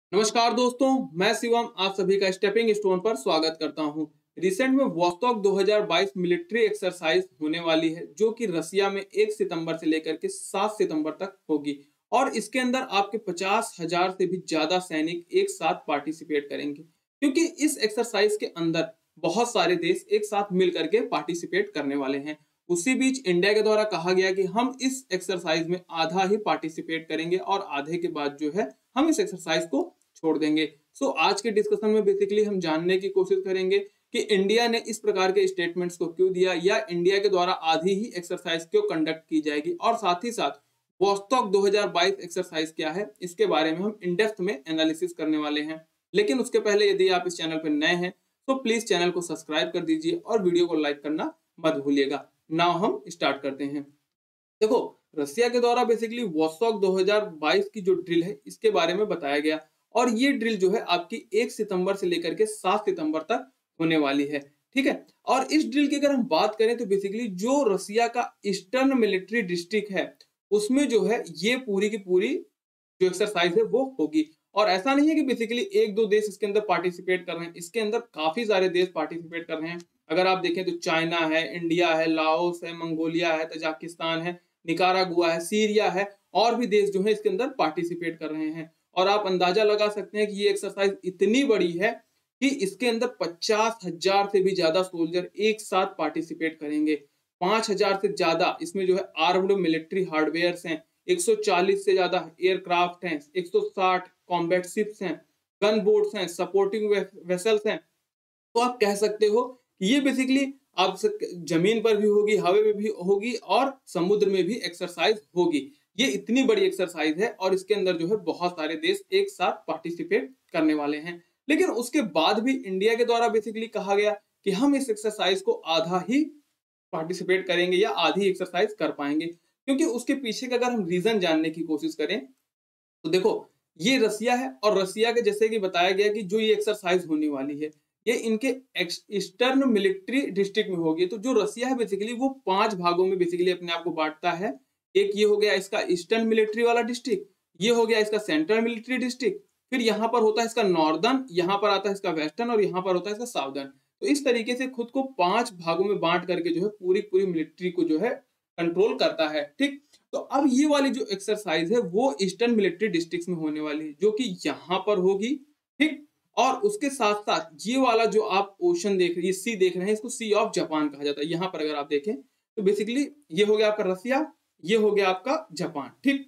नमस्कार दोस्तों, मैं शिवम आप सभी का स्टेपिंग स्टोन पर स्वागत करता हूं। रिसेंट में वॉस्टॉक 2022 मिलिट्री एक्सरसाइज होने वाली है जो कि रसिया में 1 सितंबर से लेकर के 7 सितंबर तक होगी और इसके अंदर आपके 50,000 से भी ज्यादा सैनिक एक साथ पार्टिसिपेट करेंगे क्योंकि इस एक्सरसाइज के अंदर बहुत सारे देश एक साथ मिल करके पार्टिसिपेट करने वाले हैं। उसी बीच इंडिया के द्वारा कहा गया कि हम इस एक्सरसाइज में आधा ही पार्टिसिपेट करेंगे और आधे के बाद जो है हम इस एक्सरसाइज को छोड़ देंगे। आज के डिस्कशन में बेसिकली हम जानने की कोशिश करेंगे कि इंडिया ने इस प्रकार के स्टेटमेंट्स को क्यों दिया या इंडिया के द्वारा आधी ही एक्सरसाइज क्यों कंडक्ट की जाएगी और साथ ही साथ वॉस्टॉक 2022 एक्सरसाइज क्या है इसके बारे में हम इन डेप्थ में एनालिसिस करने वाले हैं। लेकिन उसके पहले यदि आप इस चैनल पर नए हैं तो प्लीज चैनल को सब्सक्राइब कर दीजिए और वीडियो को लाइक करना मत भूलिएगा। नाउ हम स्टार्ट करते हैं। देखो, रसिया के द्वारा बेसिकली वॉस्टॉक 2022 की जो ड्रिल है इसके बारे में बताया गया और ये ड्रिल जो है आपकी 1 सितंबर से लेकर के 7 सितंबर तक होने वाली है। ठीक है, और इस ड्रिल की अगर हम बात करें तो बेसिकली जो रसिया का ईस्टर्न मिलिट्री डिस्ट्रिक्ट है उसमें जो है ये पूरी की पूरी जो एक्सरसाइज है वो होगी। और ऐसा नहीं है कि बेसिकली एक दो देश इसके अंदर पार्टिसिपेट कर रहे हैं, इसके अंदर काफी सारे देश पार्टिसिपेट कर रहे हैं। अगर आप देखें तो चाइना है, इंडिया है, लाओस है, मंगोलिया है, तजाकिस्तान है, निकारागुआ है, सीरिया है और भी देश जो है इसके अंदर पार्टिसिपेट कर रहे हैं। और आप अंदाजा लगा सकते हैं कि ये एक्सरसाइज इतनी बड़ी है कि इसके अंदर 50,000 से भी ज्यादा सोल्जर एक साथ पार्टिसिपेट करेंगे। 5,000 से ज्यादा इसमें जो है आर्म्ड मिलिट्री हार्डवेयर हैं, 140 से ज्यादा एयरक्राफ्ट हैं, 160 कॉम्बैट शिप्स हैं, गन बोट्स हैं, सपोर्टिंग वेसल्स हैं। तो आप कह सकते हो कि ये बेसिकली आप जमीन पर भी होगी, हवा में भी होगी और समुद्र में भी एक्सरसाइज होगी। ये इतनी बड़ी एक्सरसाइज है और इसके अंदर जो है बहुत सारे देश एक साथ पार्टिसिपेट करने वाले हैं। लेकिन उसके बाद भी इंडिया के द्वारा बेसिकली कहा गया कि हम इस एक्सरसाइज को आधा ही पार्टिसिपेट करेंगे या आधी एक्सरसाइज कर पाएंगे, क्योंकि उसके पीछे का अगर हम रीजन जानने की कोशिश करें तो देखो, ये रसिया है और रसिया के जैसे कि बताया गया कि जो ये एक्सरसाइज होने वाली है ये इनके ईस्टर्न मिलिट्री डिस्ट्रिक्ट में होगी। तो जो रसिया है बेसिकली वो 5 भागों में बेसिकली अपने आप को बांटता है। एक ये हो गया इसका ईस्टर्न मिलिट्री वाला डिस्ट्रिक्ट, ये हो गया इसका सेंट्रल मिलिट्री डिस्ट्रिक्ट, फिर यहाँ पर होता है इसका नॉर्दर्न, यहाँ पर आता है इसका वेस्टर्न और यहाँ पर होता है इसका साउदर्न। तो इस तरीके से खुद को 5 भागों में बांट करके जो है पूरी पूरी मिलिट्री को जो है कंट्रोल करता है। ठीक, तो अब ये वाली जो एक्सरसाइज है वो ईस्टर्न मिलिट्री डिस्ट्रिक्ट में होने वाली है जो कि यहाँ पर होगी। ठीक, और उसके साथ साथ ये वाला जो आप ओशन देख रहे हैं, सी देख रहे हैं, इसको सी ऑफ जापान कहा जाता है। यहाँ पर अगर आप देखें तो बेसिकली ये हो गया आपका रसिया, ये हो गया आपका जापान। ठीक,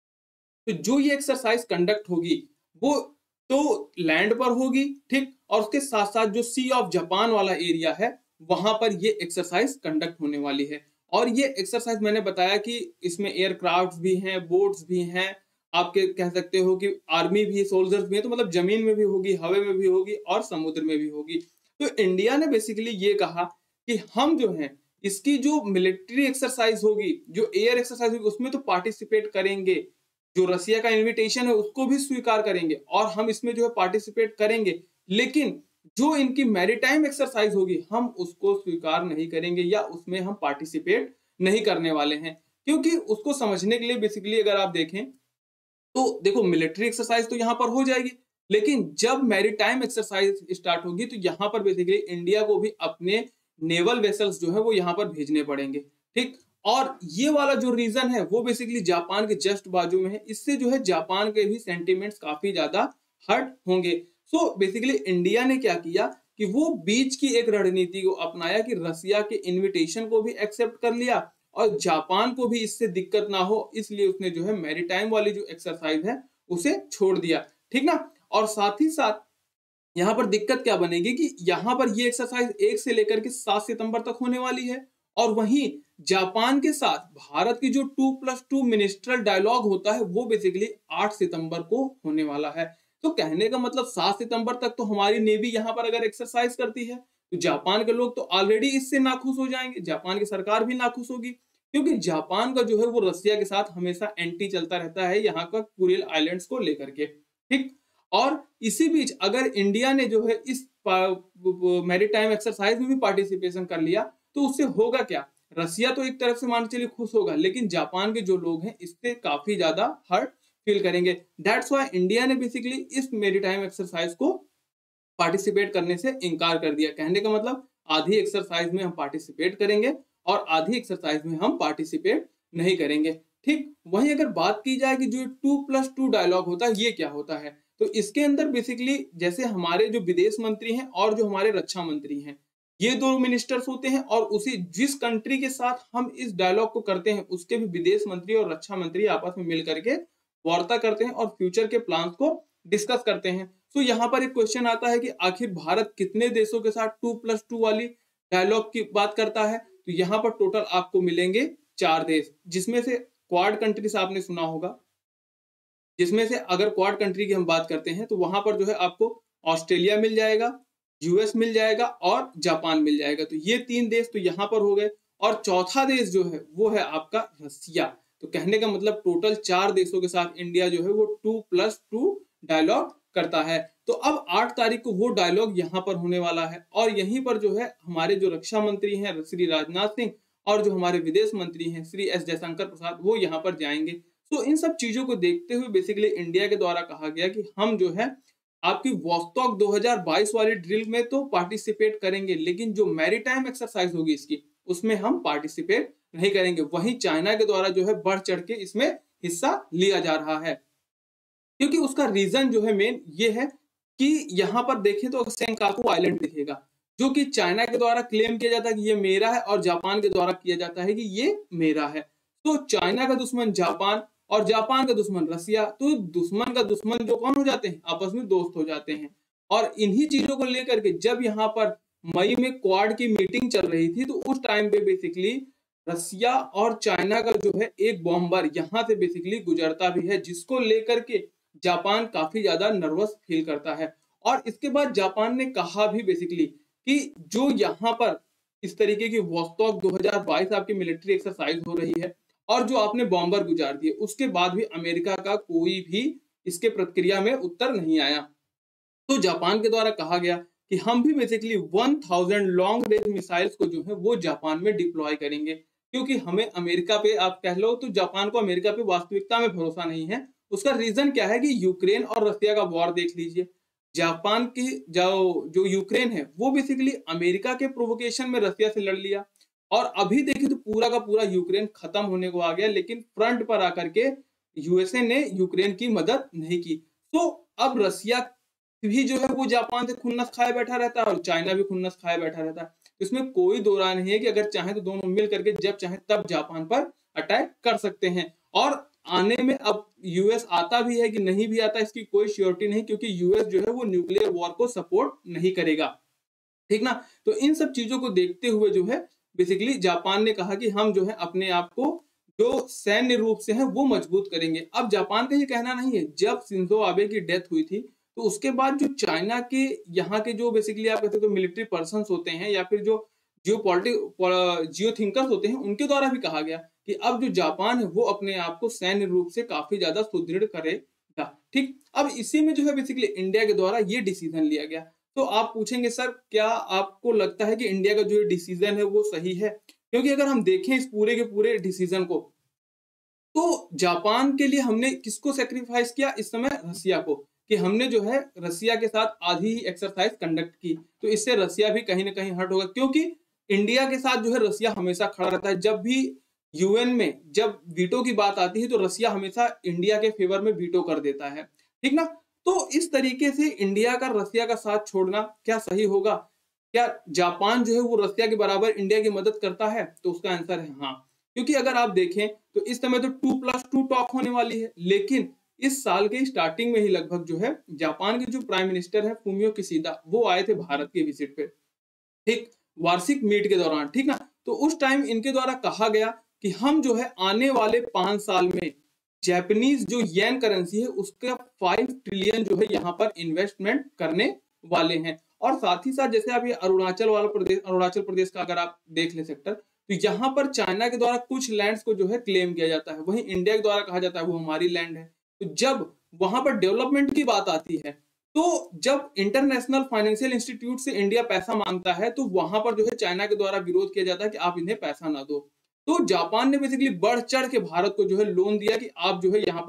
तो जो ये एक्सरसाइज कंडक्ट होगी वो तो लैंड पर होगी। ठीक, और उसके साथ साथ जो सी ऑफ जापान वाला एरिया है वहां पर ये एक्सरसाइज कंडक्ट होने वाली है। और ये एक्सरसाइज मैंने बताया कि इसमें एयरक्राफ्ट भी हैं, बोट्स भी हैं, आपके कह सकते हो कि आर्मी भी, सोल्जर्स भी है, तो मतलब जमीन में भी होगी, हवा में भी होगी और समुद्र में भी होगी। तो इंडिया ने बेसिकली ये कहा कि हम जो है इसकी जो मिलिट्री एक्सरसाइज होगी, जो एयर एक्सरसाइज होगी उसमें तो पार्टिसिपेट करेंगे, जो रसिया का इन्विटेशन है उसको भी स्वीकार करेंगे और हम इसमें जो है पार्टिसिपेट करेंगे। लेकिन जो इनकी मैरीटाइम एक्सरसाइज होगी हम उसको स्वीकार नहीं करेंगे या उसमें हम पार्टिसिपेट नहीं करने वाले हैं। क्योंकि उसको समझने के लिए बेसिकली अगर आप देखें तो देखो, मिलिट्री एक्सरसाइज तो यहाँ पर हो जाएगी, लेकिन जब मैरीटाइम एक्सरसाइज स्टार्ट होगी तो यहाँ पर बेसिकली इंडिया को भी अपने नेवल वेसल्स जो है वो यहाँ पर भेजने पड़ेंगे। ठीक, और ये वाला जो रीजन है वो बेसिकली जापान के जस्ट बाजू में है, इससे जो है जापान के भी सेंटिमेंट्स काफी ज्यादा हर्ट होंगे। बेसिकली इंडिया ने क्या किया कि वो बीच की एक रणनीति को अपनाया कि रसिया के इनविटेशन को भी एक्सेप्ट कर लिया और जापान को भी इससे दिक्कत ना हो, इसलिए उसने जो है मैरीटाइम वाली जो एक्सरसाइज है उसे छोड़ दिया। ठीक ना, और साथ ही साथ यहाँ पर दिक्कत क्या बनेगी कि यहाँ पर ये एक्सरसाइज 1 से लेकर के 7 सितंबर तक होने वाली है और वहीं जापान के साथ भारत की जो 2+2 मिनिस्ट्रल डायलॉग होता है वो बेसिकली 8 सितंबर को होने वाला है। तो कहने का मतलब 7 सितंबर तक तो हमारी नेवी यहाँ पर अगर एक्सरसाइज करती है तो जापान के लोग तो ऑलरेडी इससे नाखुश हो जाएंगे, जापान की सरकार भी नाखुश होगी, क्योंकि जापान का जो है वो रसिया के साथ हमेशा एंटी चलता रहता है यहाँ का कुरिल आइलैंड्स को लेकर के। ठीक, और इसी बीच अगर इंडिया ने जो है इस मैरीटाइम एक्सरसाइज में भी पार्टिसिपेशन कर लिया तो उससे होगा क्या, रसिया तो एक तरफ से मान चलिए खुश होगा, लेकिन जापान के जो लोग हैं इससे काफी ज्यादा हर्ट फील करेंगे। दैट्स व्हाई इंडिया ने बेसिकली इस मेरीटाइम एक्सरसाइज को पार्टिसिपेट करने से इनकार कर दिया। कहने का मतलब आधी एक्सरसाइज में हम पार्टिसिपेट करेंगे और आधी एक्सरसाइज में हम पार्टिसिपेट नहीं करेंगे। ठीक, वहीं अगर बात की जाए कि जो 2+2 डायलॉग होता है ये क्या होता है, तो इसके अंदर बेसिकली जैसे हमारे जो विदेश मंत्री हैं और जो हमारे रक्षा मंत्री हैं, ये दो मिनिस्टर्स होते हैं और उसी जिस कंट्री के साथ हम इस डायलॉग को करते हैं उसके भी विदेश मंत्री और रक्षा मंत्री आपस में मिल करके वार्ता करते हैं और फ्यूचर के प्लान्स को डिस्कस करते हैं। तो यहाँ पर एक क्वेश्चन आता है कि आखिर भारत कितने देशों के साथ 2+2 वाली डायलॉग की बात करता है, तो यहाँ पर टोटल आपको मिलेंगे 4 देश, जिसमें से क्वाड कंट्रीज आपने सुना होगा, जिसमें से अगर क्वाड कंट्री की हम बात करते हैं तो वहां पर जो है आपको ऑस्ट्रेलिया मिल जाएगा, यूएस मिल जाएगा और जापान मिल जाएगा। तो ये 3 देश तो यहाँ पर हो गए और चौथा देश जो है वो है आपका रसिया। तो कहने का मतलब टोटल 4 देशों के साथ इंडिया जो है वो 2+2 डायलॉग करता है। तो अब 8 तारीख को वो डायलॉग यहाँ पर होने वाला है और यहीं पर जो है हमारे जो रक्षा मंत्री हैं श्री राजनाथ सिंह और जो हमारे विदेश मंत्री हैं श्री एस जयशंकर प्रसाद वो यहाँ पर जाएंगे। तो इन सब चीजों को देखते हुए बेसिकली इंडिया के द्वारा कहा गया कि हम जो है आपकी वॉस्टॉक 2022 वाली ड्रिल में तो पार्टिसिपेट करेंगे, लेकिन जो मैरीटाइम एक्सरसाइज होगी इसकी उसमें हम पार्टिसिपेट नहीं करेंगे। वहीं चाइना के द्वारा जो है बढ़ चढ़ के इसमें हिस्सा लिया जा रहा है, क्योंकि उसका रीजन जो है मेन ये है कि यहाँ पर देखें तो सेंकाकू आइलैंड दिखेगा जो कि चाइना के द्वारा क्लेम किया जाता है कि ये मेरा है और जापान के द्वारा किया जाता है कि ये मेरा है। तो चाइना का दुश्मन जापान और जापान का दुश्मन रसिया, तो दुश्मन का दुश्मन जो कौन हो जाते हैं, आपस में दोस्त हो जाते हैं। और इन्हीं चीजों को लेकर के जब यहाँ पर मई में क्वाड की मीटिंग चल रही थी तो उस टाइम पे बेसिकली रसिया और चाइना का जो है एक बॉम्बर यहाँ से बेसिकली गुजरता भी है, जिसको लेकर के जापान काफी ज्यादा नर्वस फील करता है। और इसके बाद जापान ने कहा भी बेसिकली कि जो यहाँ पर इस तरीके की वॉस्टॉक 2022 आपकी मिलिट्री एक्सरसाइज हो रही है और जो आपने बॉम्बर गुजार दिए, उसके बाद भी अमेरिका का कोई भी इसके प्रतिक्रिया में उत्तर नहीं आया। तो जापान के द्वारा कहा गया कि हम भी बेसिकली 1000 लॉन्ग रेंज मिसाइल्स को जो है वो जापान में डिप्लॉय करेंगे, क्योंकि हमें अमेरिका पे आप कह लो तो जापान को अमेरिका पे वास्तविकता में भरोसा नहीं है। उसका रीजन क्या है कि यूक्रेन और रसिया का वॉर देख लीजिए। जापान की जो यूक्रेन है वो बेसिकली अमेरिका के प्रोवोकेशन में रसिया से लड़ लिया और अभी देखिए तो पूरा का पूरा यूक्रेन खत्म होने को आ गया, लेकिन फ्रंट पर आकर के यूएसए ने यूक्रेन की मदद नहीं की। तो अब रसिया भी जो है वो जापान से खुन्नस खाए बैठा रहता है और चाइना भी खुन्नस खाए बैठा रहता है। इसमें कोई दो राय नहीं है कि अगर चाहे तो दोनों मिल करके जब चाहे तब जापान पर अटैक कर सकते हैं। और आने में अब यूएस आता भी है कि नहीं भी आता इसकी कोई श्योरिटी नहीं, क्योंकि यूएस जो है वो न्यूक्लियर वॉर को सपोर्ट नहीं करेगा, ठीक ना। तो इन सब चीजों को देखते हुए जो है बेसिकली जापान ने कहा कि हम जो है अपने आप को जो सैन्य रूप से है वो मजबूत करेंगे। अब जापान का ये कहना नहीं है, जब शिंजो आबे की डेथ हुई थी तो उसके बाद जो चाइना के यहाँ के जो बेसिकली आप कहते तो मिलिट्री पर्सन होते हैं या फिर जो जियो थिंकर्स होते हैं उनके द्वारा भी कहा गया कि अब जो जापान है वो अपने आप को सैन्य रूप से काफी ज्यादा सुदृढ़ करेगा। ठीक, अब इसी में जो है बेसिकली इंडिया के द्वारा ये डिसीजन लिया गया। तो आप पूछेंगे सर क्या आपको लगता है कि इंडिया का जो डिसीजन है वो सही है? क्योंकि अगर हम देखें इस पूरे के पूरे डिसीजन को तो जापान के लिए हमने किसको सेक्रीफाइस किया इस समय? रसिया को, कि हमने जो है रसिया के साथ आधी ही एक्सरसाइज कंडक्ट की। तो इससे रसिया भी कहीं ना कहीं हर्ट होगा, क्योंकि इंडिया के साथ जो है रसिया हमेशा खड़ा रहता है। जब भी यूएन में जब वीटो की बात आती है तो रसिया हमेशा इंडिया के फेवर में वीटो कर देता है, ठीक ना। तो इस तरीके से इंडिया का रसिया का साथ छोड़ना क्या सही होगा? क्या जापान जो है वो रसिया के बराबर इंडिया की मदद करता है? तो उसका आंसर है हाँ, क्योंकि अगर आप देखें तो इस समय तो 2+2 टॉक होने वाली है, लेकिन इस साल के स्टार्टिंग में ही लगभग जो है जापान के जो प्राइम मिनिस्टर है फूमियो किशिदा वो आए थे भारत के विजिट पे, ठीक, वार्षिक मीट के दौरान, ठीक ना। तो उस टाइम इनके द्वारा कहा गया कि हम जो है आने वाले 5 साल में जापानीज जो येन करेंसी है उसका 5 ट्रिलियन जो है यहाँ पर इन्वेस्टमेंट करने वाले हैं। और साथ ही साथ जैसे आप ये अरुणाचल प्रदेश का अगर आप देख ले सेक्टर, तो यहाँ पर चाइना के द्वारा कुछ लैंड्स को जो है क्लेम किया जाता है, वहीं इंडिया के द्वारा कहा जाता है वो हमारी लैंड है। तो जब वहां पर डेवलपमेंट की बात आती है तो जब इंटरनेशनल फाइनेंशियल इंस्टीट्यूट से इंडिया पैसा मांगता है तो वहां पर जो है चाइना के द्वारा विरोध किया जाता है कि आप इन्हें पैसा ना दो। तो जापान ने बेसिकली बढ़ चढ़ के भारत को जो है लोन दिया कि आप जो है यहाँ पर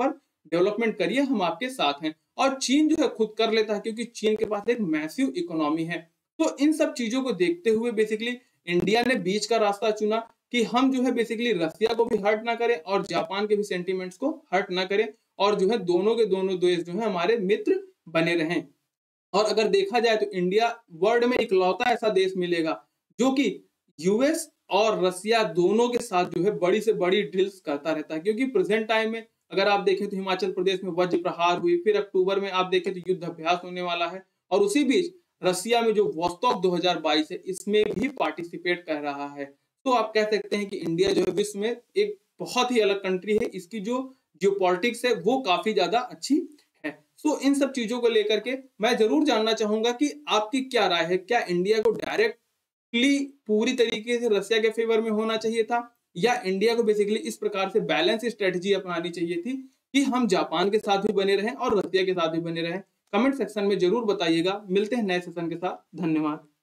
डेवलपमेंट करिए, हम आपके साथ हैं। और चीन जो है खुद कर लेता है, क्योंकि चीन के पास एक मैसिव इकोनॉमी है। तो इन सब चीजों को देखते हुए बेसिकली इंडिया ने बीच का रास्ता चुना कि हम जो है बेसिकली रसिया को भी हर्ट ना करें और जापान के भी सेंटीमेंट्स को हर्ट ना करें, और जो है दोनों के दोनों देश जो है हमारे मित्र बने रहें। और अगर देखा जाए तो इंडिया वर्ल्ड में इकलौता ऐसा देश मिलेगा जो कि यूएस और रसिया दोनों के साथ जो है बड़ी से बड़ी ड्रिल्स करता रहता है। क्योंकि प्रेजेंट टाइम में अगर आप देखें तो हिमाचल प्रदेश में वज्र प्रहार हुई, फिर अक्टूबर में आप देखें तो युद्ध अभ्यास होने वाला है, और उसी बीच रसिया में जो वॉस्टॉक 2022 है इसमें भी पार्टिसिपेट कर रहा है। तो आप कह सकते हैं कि इंडिया जो है विश्व में एक बहुत ही अलग कंट्री है, इसकी जो जियोपॉलिटिक्स है वो काफी ज्यादा अच्छी है। सो इन सब चीजों को लेकर के मैं जरूर जानना चाहूंगा कि आपकी क्या राय है, क्या इंडिया को डायरेक्टली पूरी तरीके से रसिया के फेवर में होना चाहिए था, या इंडिया को बेसिकली इस प्रकार से बैलेंस स्ट्रेटजी अपनानी चाहिए थी कि हम जापान के साथ भी बने रहें और रसिया के साथ भी बने रहें? कमेंट सेक्शन में जरूर बताइएगा। मिलते हैं नए सेशन के साथ। धन्यवाद।